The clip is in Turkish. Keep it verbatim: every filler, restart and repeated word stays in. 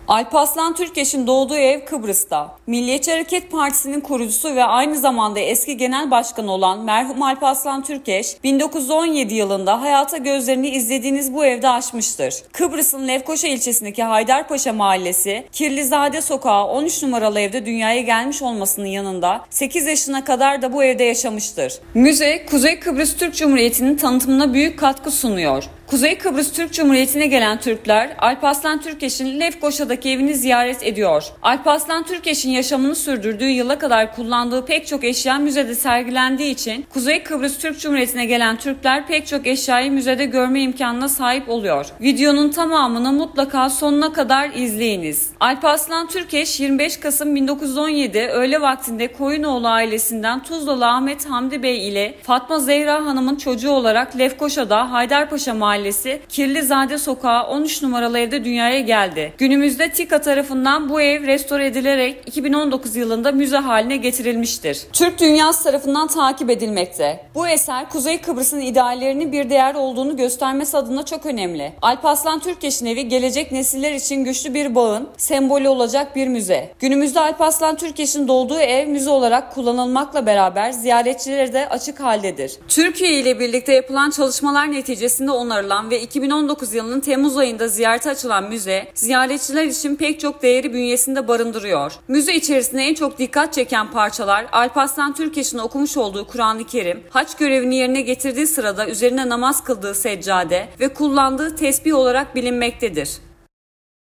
Alparslan Türkeş'in doğduğu ev Kıbrıs'ta. Milliyetçi Hareket Partisi'nin kurucusu ve aynı zamanda eski genel başkanı olan merhum Alparslan Türkeş, bin dokuz yüz on yedi yılında hayata gözlerini izlediğiniz bu evde açmıştır. Kıbrıs'ın Lefkoşa ilçesindeki Haydarpaşa Mahallesi, Kirlizade Sokağı on üç numaralı evde dünyaya gelmiş olmasının yanında sekiz yaşına kadar da bu evde yaşamıştır. Müze, Kuzey Kıbrıs Türk Cumhuriyeti'nin tanıtımına büyük katkı sunuyor. Kuzey Kıbrıs Türk Cumhuriyeti'ne gelen Türkler, Alparslan Türkeş'in Lefkoşa'daki evini ziyaret ediyor. Alparslan Türkeş'in yaşamını sürdürdüğü yıla kadar kullandığı pek çok eşya müzede sergilendiği için Kuzey Kıbrıs Türk Cumhuriyeti'ne gelen Türkler pek çok eşyayı müzede görme imkanına sahip oluyor. Videonun tamamını mutlaka sonuna kadar izleyiniz. Alparslan Türkeş yirmi beş Kasım bin dokuz yüz on yedi öğle vaktinde Koyunoğlu ailesinden Tuzlalı Ahmet Hamdi Bey ile Fatma Zehra Hanım'ın çocuğu olarak Lefkoşa'da Haydarpaşa Mahallesi Mahallesi, Kirlizade Sokağı on üç numaralı evde dünyaya geldi. Günümüzde TİKA tarafından bu ev restore edilerek iki bin on dokuz yılında müze haline getirilmiştir. Türk dünyası tarafından takip edilmekte. Bu eser Kuzey Kıbrıs'ın ideallerinin bir değer olduğunu göstermesi adına çok önemli. Alparslan Türkeş'in evi gelecek nesiller için güçlü bir bağın sembolü olacak bir müze. Günümüzde Alparslan Türkeş'in doğduğu ev müze olarak kullanılmakla beraber ziyaretçilere de açık haldedir. Türkiye ile birlikte yapılan çalışmalar neticesinde onarılan ve iki bin on dokuz yılının Temmuz ayında ziyarete açılan müze, ziyaretçiler için pek çok değeri bünyesinde barındırıyor. Müze içerisinde en çok dikkat çeken parçalar, Alparslan Türkeş'in okumuş olduğu Kur'an-ı Kerim, haç görevini yerine getirdiği sırada üzerine namaz kıldığı seccade ve kullandığı tesbih olarak bilinmektedir.